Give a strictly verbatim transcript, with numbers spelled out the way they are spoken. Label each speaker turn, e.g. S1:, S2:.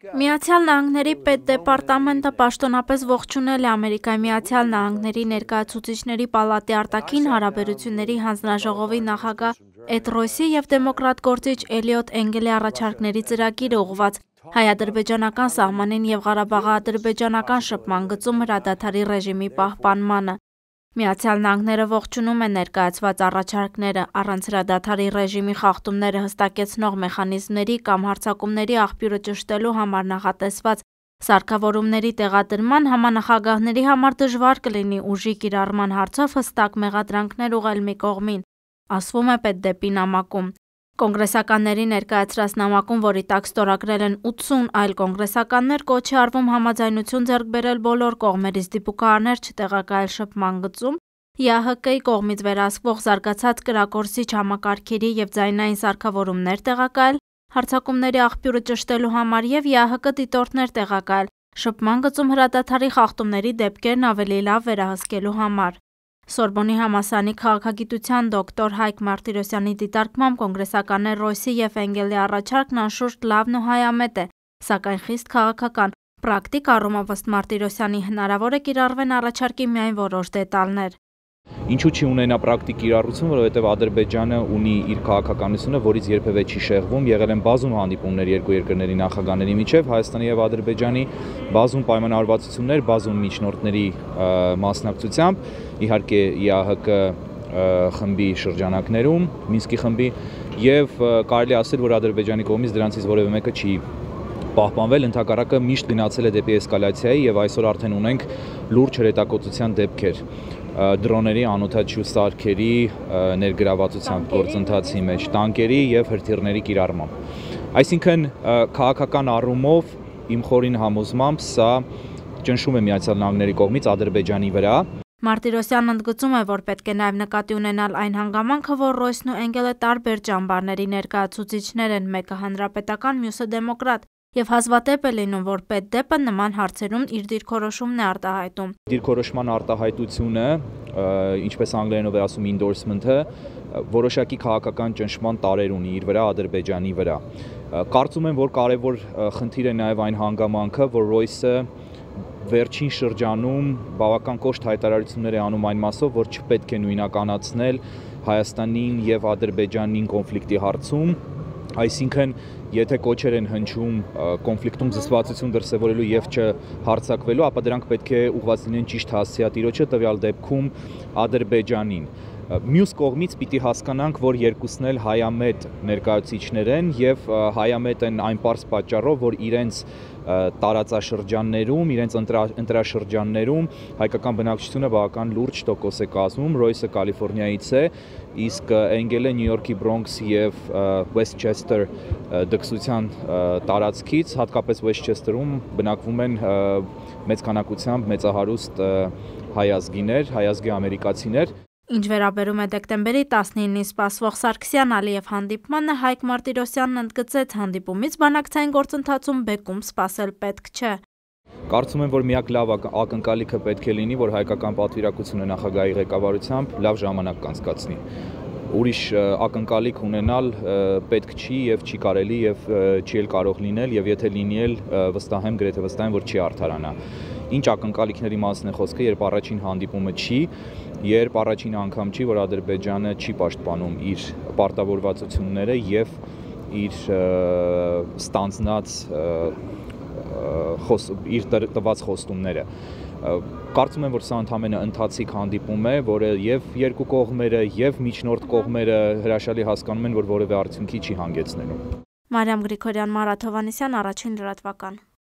S1: Միացյալ Նահանգների պետդեպարտամենտը պաշտոնապես ողջունել է Ամերիկայի Միացյալ Նահանգների ներկայացուցիչների պալատի արտաքին հարաբերությունների հանձնաժողովի նախագահ Էդ Ռոյսի և դեմոկրատ գործիչ Էլիոտ Էնգելի առաջարկների ծրագիրը ուղղված հայ-ադրբեջանական սահմանին և Ղարաբաղի-ադրբեջանական շփման գծում հրադադարի ռեժիմի պահպանմանը։ Միացյալ Նահանգները ողջունում է ներկայացված առաջարկները, առանց հրադադարի ռեժիմի խախտումները հստակեցնող մեխանիզմների կամ հարձակումների աղբյուրը ճշտելու համար նախատեսված սարքավորումների տեղադրման համանախագահների համար դժվար կլինի ուժի կիրառման հարցով հստակ մեղադրանքներ ուղղել մի կողմին, ասվում է պետդեպի նամակում։ Կոնգրեսականների ներկայացրած նամակում, որի տակ ստորագրել են ութսուն այլ կոնգրեսականներ, կոչ է արվում համաձայնություն ձեռք բերել բոլոր կողմերից դիպուկահարներ չտեղակայել շփման գծում, ԵԱՀԿ-ի կողմից վերահսկվող զարգացած կրակորսիչ համակարգերի և ձայնային սարքավորումներ տեղակայել, հարձակումների աղբյուրը ճշտելու համար և ԵԱՀԿ դիտորդներ տեղակայել, շփման գծում հրադադարի խախտումների դեպքերն ավելի լավ վերահսկելու համար։ Սորբոնի համալսարանի քաղաքագիտության դոկտոր Հայկ Մարտիրոսյանի դիտարկմամբ կոնգրեսականներ Ռոյսի և Էնգելի առաջարկն անշուշտ լավն ու հայամետ է, սակայն խիստ քաղաքական, պռակտիկ առումով ըստ Մարտիրոսյանի հնարավոր է կիրառվեն առաջարկի միայն որոշ դետալներ։
S2: Ինչու չի ունենա պռակտիկ կիրառություն, որովհետև Ադրբեջանը ունի իր քաղաքականությունը, որից երբևէ չի շեղվում, եղել են բազում հանդիպումներ երկու երկրների նախագահների միջև, Հայաստանի և Ադրբեջանի բազում պայմանավորվածություններ, բազում միջնորդների մասնակցությամբ, իհարկե ԵԱՀԿ խմբի շրջանակներում, Մինսկի խմբի, և կարելի ասել, որ Ադրբեջանի կողմից դրանցից որևէ մեկը չի պահպանվել, ընդհակառակը միշտ գնացել է դեպի էսկալացիայի և այսօր արդեն ունենք լուրջ հրետակոծության դեպքեր դրոների, անօդաչու սարքերի ներգրավվածության գործընթացի մեջ, տանկերի և հրթիռների կիրառմամբ։ Այսինքն քաղաքական առումով իմ խորին համոզմամբ սա ճնշում է Միացյալ Նահանգների կողմից Ադրբեջանի վրա։
S1: Մարտիրոսյանն ընդգծում է, որ պետք է նաև նկատի ունենալ այն հանգամանքը, որ Ռոյսն ու Էնգելը տարբեր ճամբարների ներկայացուցիչներ են, մեկը հանրապետական, մյուսը դեմոկրատ, և հազվադեպ է լինում, որ պետդեպը նման հարցերում իր դիրքորոշումն է արտահայտում։
S2: Դիրքորոշման արտահայտությունը, ինչպես անգլերենով է ասում endorsement-ը, որոշակի քաղաքական ճնշման տարրեր ունի իր վրա Ադրբեջանի վրա։ Կարծում եմ, որ կարևոր խնդիր է նաև այն հանգամանքը, որ Ռոյսը վերջին շրջանում բավական կոշտ հայտարարություններ է անում այն մասով, որ չպետք է նույնականացնել Հայաստանին և Ադրբեջանին կոնֆլիկտի հարցում, այսինքն եթե կոչեր են հնչում կոնֆլիկտում զսպվածություն դրսևորելու և չհարձակվելու, ապա դրանք պետք է ուղղված լինեն ճիշտ հասցեատիրոջը, տվյալ դեպքում Ադրբեջանին։ Մյուս կողմից պիտի հասկանանք, որ երկուսն էլ հայամետ ներկայացուցիչներ են և հայամետ են այն պարզ պատճառով, որ իրենց տարածաշրջաններում, իրենց ընտրաշրջաններում հայկական բնակչությունը բավական լուրջ տոկոս է կազմում, Ռոյսը Կալիֆոռնիայից է, իսկ Էնգելը Նյու Յորքի Բրոնքս և Վեսթչեսթեր դքսության տարածքից, հատկապես Վեսթչեսթերում բնակվում են մեծ քանակությամբ մեծահարուստ հայ ազգիներ, հայ ազգի ամերիկացիներ։
S1: Ինչ վերաբերում է դեկտեմբերի տասնինին սպասվող Սարգսյան-Ալիև հանդիպմանը, Հայկ Մարտիրոսյանն ընդգծեց, հանդիպումից բանակցային գործընթացում բեկում սպասել պետք չէ։
S2: Կարծում եմ, որ միակ լավ ակնկալիքը պետք է լինի, որ հայկական պատվիրակությունը նախագահի ղեկավարությամբ լավ ժամանակ կանցկացնի։ Ուրիշ ակնկալիք ունենալ պետք չի և չի կարելի և չի էլ կարող լինել, և եթե լինի էլ վստահ եմ, գրեթե վստահ եմ, որ չի արդարանա։ Ինչ ակնկալիքների մասն է խոսքը, երբ առաջին հանդիպումը չի, երբ առաջին անգամ չի, որ Ադրբեջանը չի պաշտպանում իր պարտավորվածությունները և իր ստանձնած իր տված խոստումները։ Կարծում եմ, որ սա ընդամենը ընթացիկ հանդիպում է, որը և երկու կողմերը, և միջնորդ կողմերը հրաշալի հասկանում են, որ որևէ արդյունքի չի հանգեցնելու։
S1: Մարիամ Գրիգորյան, Մարաթ Հովհաննիսյան, Առաջին լրատվական։